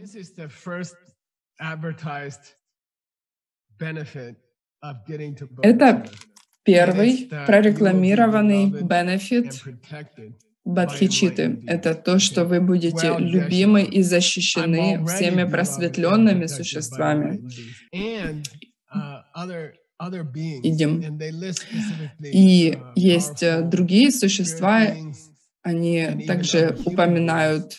Это первый прорекламированный бенефит Бодхичитты. Это то, что вы будете любимы и защищены всеми просветленными существами. Идем. И есть другие существа, они также упоминают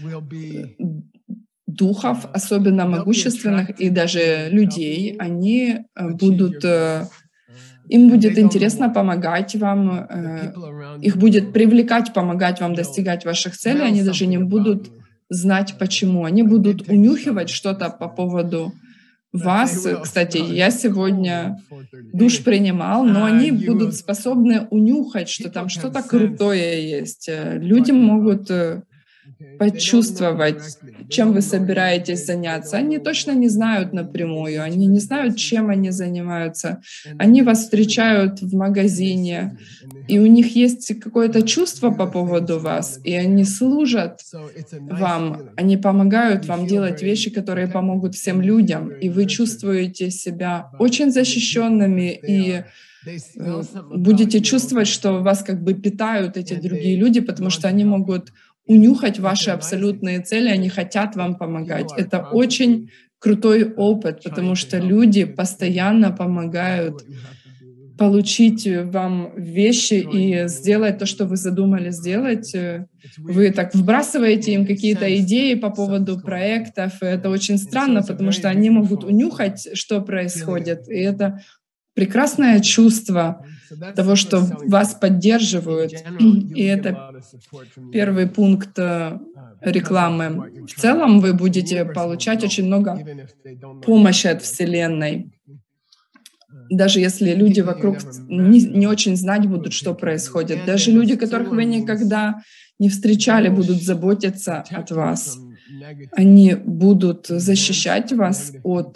духов, особенно могущественных, и даже людей. Они будут... Им будет интересно помогать вам, их будет привлекать, помогать вам достигать ваших целей. Они даже не будут знать, почему. Они будут унюхивать что-то по поводу вас. Кстати, я сегодня душ принимал, но они будут способны унюхать, что там что-то крутое есть. Люди могут почувствовать, чем вы собираетесь заняться. Они точно не знают напрямую, они не знают, чем они занимаются. Они вас встречают в магазине, и у них есть какое-то чувство по поводу вас, и они служат вам, они помогают вам делать вещи, которые помогут всем людям, и вы чувствуете себя очень защищенными и будете чувствовать, что вас как бы питают эти другие люди, потому что они могут унюхать ваши абсолютные цели, они хотят вам помогать. Это очень крутой опыт, потому что люди постоянно помогают получить вам вещи и сделать то, что вы задумали сделать. Вы так вбрасываете им какие-то идеи по поводу проектов, и это очень странно, потому что они могут унюхать, что происходит, и это прекрасное чувство того, что вас поддерживают. И это первый пункт рекламы. В целом вы будете получать очень много помощи от Вселенной. Даже если люди вокруг не очень знать будут, что происходит. Даже люди, которых вы никогда не встречали, будут заботиться от вас. Они будут защищать вас от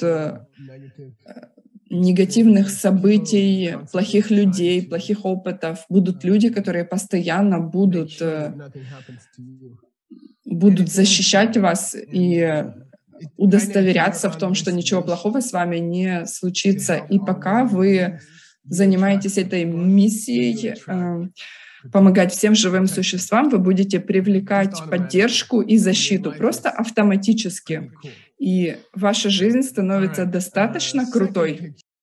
негативных событий, плохих людей, плохих опытов. Будут люди, которые постоянно будут защищать вас и удостоверяться в том, что ничего плохого с вами не случится. И пока вы занимаетесь этой миссией, помогать всем живым существам, вы будете привлекать поддержку и защиту просто автоматически. И ваша жизнь становится достаточно крутой.